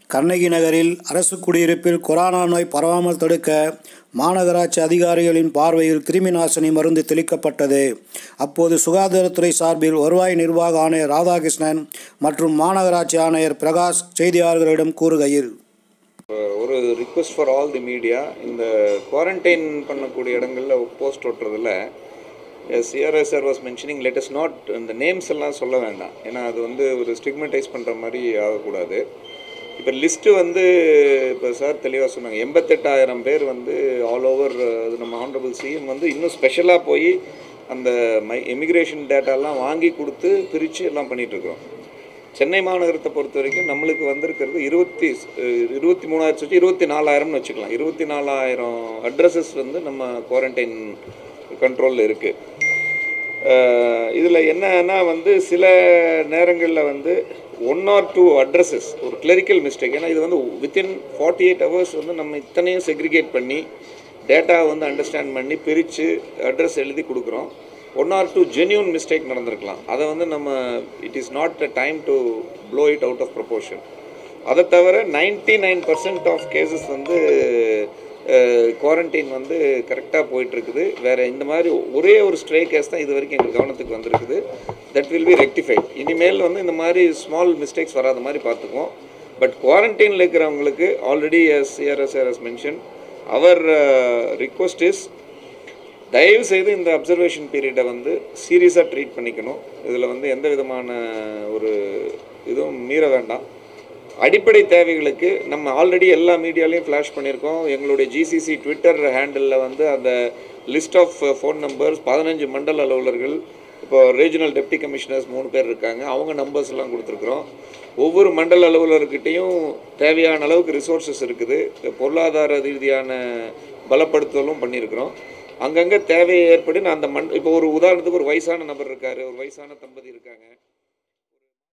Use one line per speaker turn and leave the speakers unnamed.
கண்ணகி நகரில் அரசு குடியிருப்பில் கொரோனா நோய் பரவாமல் தடுக்க மாநகராட்சி அதிகாரிகளின் பார்வையில் கிருமி நாசினி மருந்து தெளிக்கப்பட்டது. அப்போது சுகாதாரத்துறை சார்பில் வருவாய் நிர்வாக ஆணையர் ராதாகிருஷ்ணன் மற்றும் மாநகராட்சி ஆணையர் பிரகாஷ் செய்தியாளர்களிடம் கூறுகையில்,
ஒரு request for all the media, இந்த குவாரண்டைன் பண்ணக்கூடிய இடங்களில் போஸ்ட் ஓட்டுறதில் CRS sir was mentioning let us not இந்த நேம்ஸ் எல்லாம் சொல்ல வேண்டாம். ஏன்னா அது ஒரு ஸ்டிக்மடைஸ் பண்ணுற மாதிரி ஆகக்கூடாது. இப்போ லிஸ்ட்டு இப்போ சார் தெளிவாக சொன்னாங்க, 88,000 பேர் ஆல் ஓவர் நம்ம ஆனரபிள் சிஎம் இன்னும் ஸ்பெஷலாக போய் அந்த இமிக்ரேஷன் டேட்டாலாம் வாங்கி கொடுத்து பிரித்து எல்லாம் பண்ணிகிட்ருக்கோம். சென்னை மாநகரத்தை பொறுத்த வரைக்கும் நம்மளுக்கு வந்திருக்கிறது 23,000 24,000ன்னு வச்சுக்கலாம். 24,000 அட்ரஸஸ் நம்ம குவாரண்டைன் கண்ட்ரோலில் இருக்குது. இதில் என்னன்னா சில நேரங்களில் 1 or 2 அட்ரஸஸ் ஒரு கிளரிக்கல் மிஸ்டேக். ஏன்னா இது வித்தின் 48 hours நம்ம இத்தனையும் செக்ரிகேட் பண்ணி டேட்டா அண்டர்ஸ்டாண்ட் பண்ணி பிரித்து அட்ரஸ் எழுதி கொடுக்குறோம். 1 or 2 ஜென்யூன் மிஸ்டேக் நடந்திருக்கலாம். அதை நம்ம it is not a time to blow it out of proportion. அதை தவிர 99% ஆஃப் கேசஸ் குவாரண்டைன் கரெக்டாக போயிட்டுருக்குது. வேறு இந்த மாதிரி ஒரே ஒரு ஸ்ட்ரே கேஸ் தான் இது வரைக்கும் எங்கள் கவனத்துக்கு வந்திருக்குது. That will be rectified. இனிமேல் இந்த மாதிரி ஸ்மால் மிஸ்டேக்ஸ் வராத மாதிரி பார்த்துக்குவோம். பட் குவாரண்டைனில் இருக்கிறவங்களுக்கு already CRS mention our request is, தயவு செய்து இந்த அப்சர்வேஷன் பீரியடை சீரியஸாக ட்ரீட் பண்ணிக்கணும். இதில் எந்த விதமான ஒரு இதுவும் மீற வேண்டாம். அடிப்படை தேவைகளுக்கு நம்ம ஆல்ரெடி எல்லா மீடியாலையும் ஃப்ளாஷ் பண்ணியிருக்கோம். எங்களுடைய ஜிசிசி ட்விட்டர் ஹேண்டிலில் அந்த லிஸ்ட் ஆஃப் ஃபோன் நம்பர்ஸ் 15 மண்டல அலுவலர்கள், இப்போ ரீஜனல் டெப்டி கமிஷனர்ஸ் 3 பேர் இருக்காங்க, அவங்க நம்பர்ஸ் எல்லாம் கொடுத்துருக்குறோம். ஒவ்வொரு மண்டல அலுவலர்கிட்டையும் தேவையான அளவுக்கு ரிசோர்ஸஸ் இருக்குது. பொருளாதார ரீதியான பலப்படுத்துதலும் பண்ணியிருக்கிறோம். அங்கங்கே தேவையை ஏற்படி நான் இப்போ ஒரு உதாரணத்துக்கு ஒரு வயசான நபர் இருக்கார், ஒரு வயசான தம்பதி இருக்காங்க.